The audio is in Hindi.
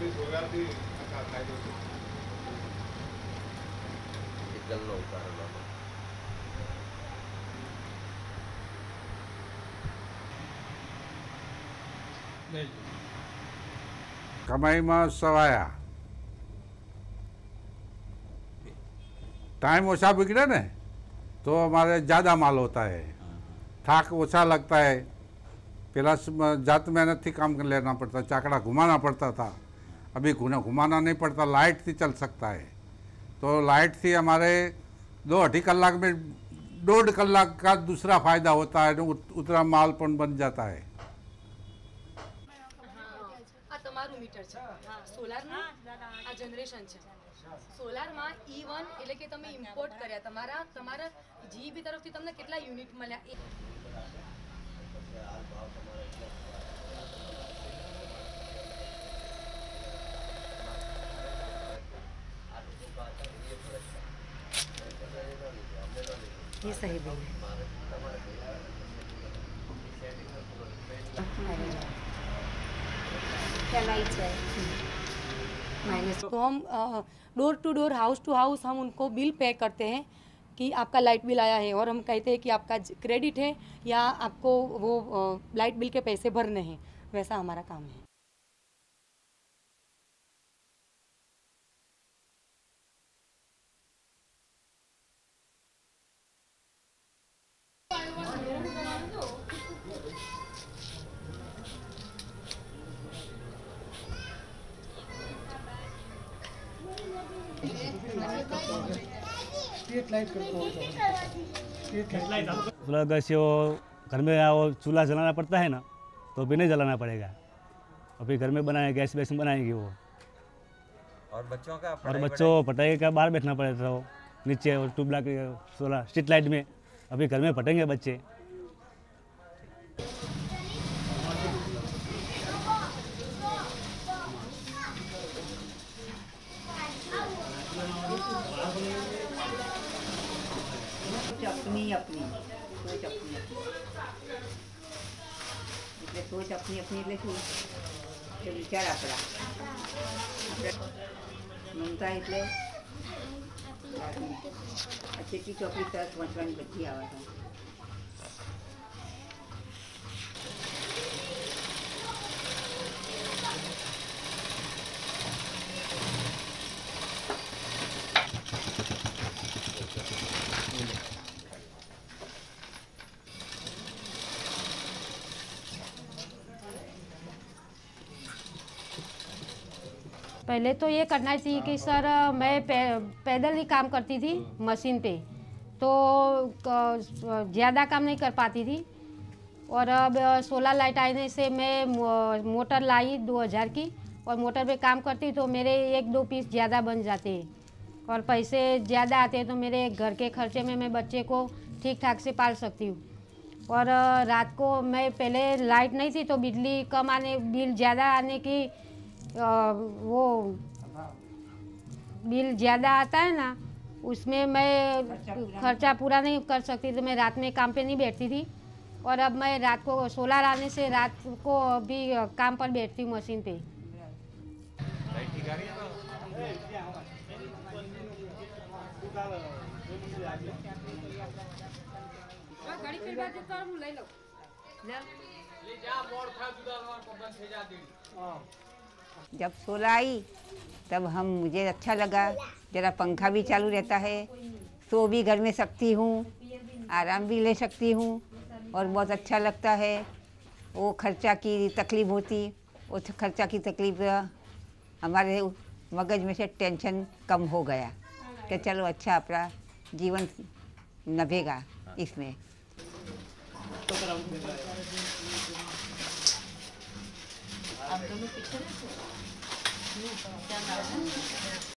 कमाई में सवाया टाइम ओछा बिगड़े ने तो हमारे ज़्यादा माल होता है, थाक ओछा लगता है। प्लस जात मेहनत थी काम लेना पड़ता, चाकड़ा घुमाना पड़ता था, अभी घुमाना नहीं पड़ता, लाइट थी चल सकता है। तो लाइट थी हमारे 2-2.5 कलाक में 1.5 कलाक का दूसरा फायदा होता है, उतना माल पण बन जाता है। मीटर सोलार आ जनरेशन सोलार में E1 એટલે કે તમે ઇમ્પોર્ટ કર્યા તમારા જીબી તરફથી તમને કેટલા યુનિટ મળ્યા ये सही बिल है। तो हम door to door house to house हम उनको बिल पे करते हैं कि आपका लाइट बिल आया है, और हम कहते हैं कि आपका क्रेडिट है या आपको वो लाइट बिल के पैसे भरने हैं, वैसा हमारा काम है। सोलर गैस से वो घर में वो चूल्हा जलाना पड़ता है ना, तो भी नहीं जलाना पड़ेगा। अभी घर में बनाए गैस वैस बनाएंगे वो। और बच्चों का पढ़ाई का बाहर बैठना पड़ेगा, वो नीचे और ट्यूबलाइट सोलर स्ट्रीट लाइट में। अभी घर में पढ़ेंगे बच्चे। सोच अपनी विचार अपना ममता એટલે अच्छी ચોપડી તરફ પહોંચવાની બધી આવે છે। पहले तो ये करना चाहिए कि सर मैं पैदल ही काम करती थी मशीन पे, तो ज़्यादा काम नहीं कर पाती थी। और अब सोलर लाइट आने से मैं मोटर लाई 2000 की, और मोटर पे काम करती तो मेरे 1-2 पीस ज़्यादा बन जाते हैं और पैसे ज़्यादा आते हैं, तो मेरे घर के खर्चे में मैं बच्चे को ठीक ठाक से पाल सकती हूँ। और रात को मैं पहले लाइट नहीं थी तो बिजली कम आने बिल ज़्यादा आने की वो बिल ज़्यादा आता है ना, उसमें मैं खर्चा पूरा नहीं कर सकती, तो मैं रात में काम पे नहीं बैठती थी। और अब मैं रात को सोलर आने से रात को भी काम पर बैठती हूँ मशीन पे। जब सोलर आई तब मुझे अच्छा लगा, ज़रा पंखा भी चालू रहता है, सो भी घर में सकती हूँ, आराम भी ले सकती हूँ और बहुत अच्छा लगता है। वो खर्चा की तकलीफ़ होती, उस खर्चा की तकलीफ़ हमारे मगज में से टेंशन कम हो गया कि चलो अच्छा अपना जीवन नभेगा इसमें। आप दोनों पीछे